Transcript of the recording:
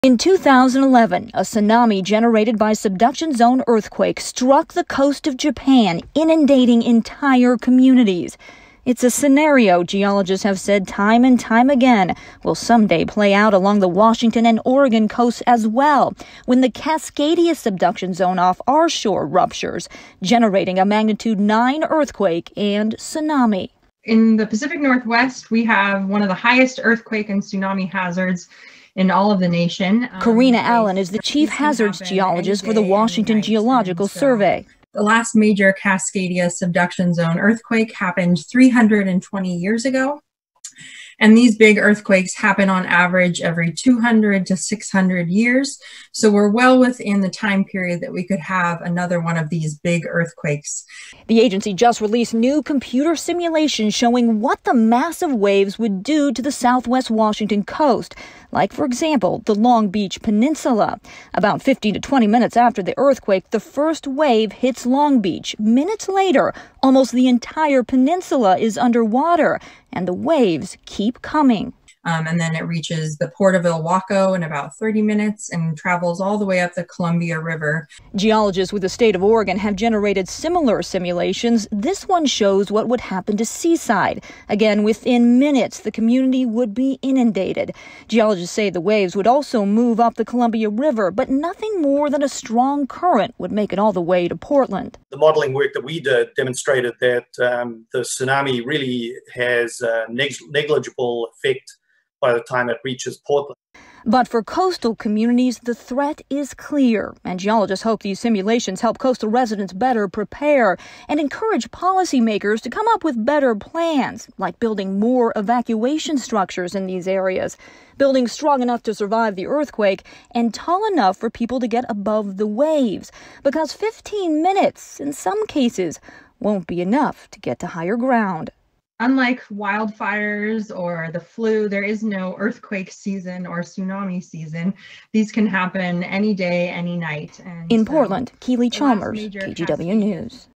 In 2011, a tsunami generated by subduction zone earthquake struck the coast of Japan, inundating entire communities. It's a scenario geologists have said time and time again will someday play out along the Washington and Oregon coasts as well, when the Cascadia subduction zone off our shore ruptures, generating a magnitude 9 earthquake and tsunami. In the Pacific Northwest, we have one of the highest earthquake and tsunami hazards in all of the nation. Karina Allen is the chief hazards geologist for the Washington Geological Survey. The last major Cascadia subduction zone earthquake happened 320 years ago. And these big earthquakes happen on average every 200 to 600 years. So we're well within the time period that we could have another one of these big earthquakes. The agency just released new computer simulations showing what the massive waves would do to the southwest Washington coast. Like, for example, the Long Beach Peninsula. About 15 to 20 minutes after the earthquake, the first wave hits Long Beach. Minutes later, almost the entire peninsula is underwater, and the waves keep coming. And then it reaches the port of Ilwaco in about 30 minutes and travels all the way up the Columbia River. Geologists with the state of Oregon have generated similar simulations. This one shows what would happen to Seaside. Again, within minutes, the community would be inundated. Geologists say the waves would also move up the Columbia River, but nothing more than a strong current would make it all the way to Portland. The modeling work that we did demonstrated that the tsunami really has a negligible effect by the time it reaches Portland. But for coastal communities, the threat is clear, and geologists hope these simulations help coastal residents better prepare and encourage policymakers to come up with better plans, like building more evacuation structures in these areas, building strong enough to survive the earthquake and tall enough for people to get above the waves, because 15 minutes, in some cases, won't be enough to get to higher ground. Unlike wildfires or the flu, there is no earthquake season or tsunami season. These can happen any day, any night. In Portland, Keely Chalmers, KGW News.